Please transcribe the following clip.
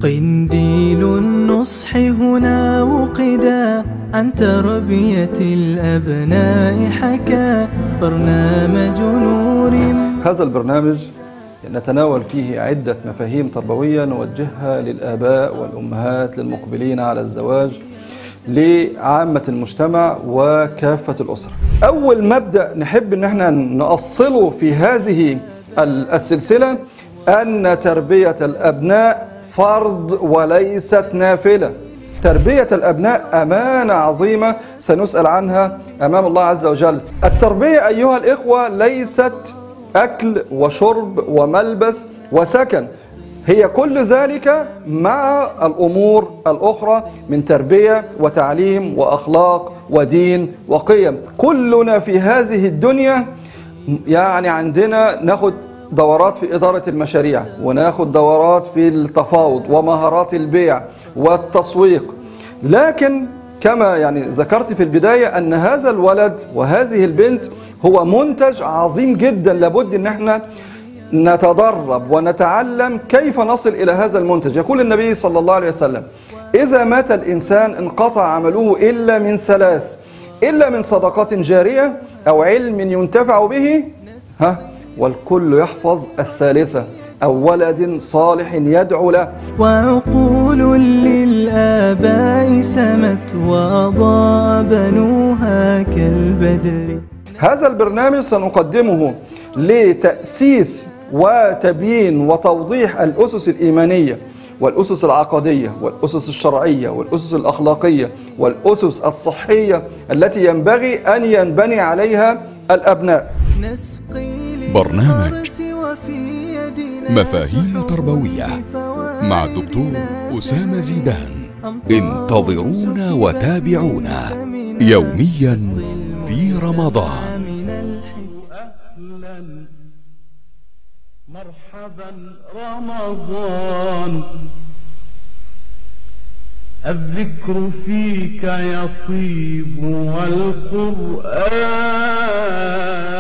قنديل النصح هنا وقدا عن تربية الأبناء حكى برنامج نور. هذا البرنامج نتناول فيه عدة مفاهيم تربوية نوجهها للآباء والأمهات للمقبلين على الزواج لعامة المجتمع وكافة الأسرة. أول مبدأ نحب أن احنا نأصله في هذه السلسلة أن تربية الأبناء فرض وليست نافلة. تربية الأبناء أمانة عظيمة سنسأل عنها أمام الله عز وجل. التربية أيها الإخوة ليست أكل وشرب وملبس وسكن، هي كل ذلك مع الأمور الأخرى من تربية وتعليم وأخلاق ودين وقيم. كلنا في هذه الدنيا يعني عندنا ناخد دورات في إدارة المشاريع، وناخد دورات في التفاوض ومهارات البيع والتسويق، لكن كما يعني ذكرت في البداية أن هذا الولد وهذه البنت هو منتج عظيم جدا، لابد أن احنا نتدرب ونتعلم كيف نصل إلى هذا المنتج. يقول النبي صلى الله عليه وسلم: إذا مات الإنسان انقطع عمله إلا من ثلاث، إلا من صدقات جارية أو علم ينتفع به والكل يحفظ الثالثة أو ولد صالح يدعو له. وعقول للآباء سمت وأضاء بنوها كالبدر. هذا البرنامج سنقدمه لتأسيس وتبيين وتوضيح الأسس الإيمانية والأسس العقدية والأسس الشرعية والأسس الأخلاقية والأسس الصحية التي ينبغي أن ينبني عليها الأبناء. برنامج مفاهيم تربوية مع الدكتور أسامة زيدان. انتظرونا وتابعونا يوميا في رمضان. أهلا مرحبا رمضان، الذكر فيك يطيب والقرآن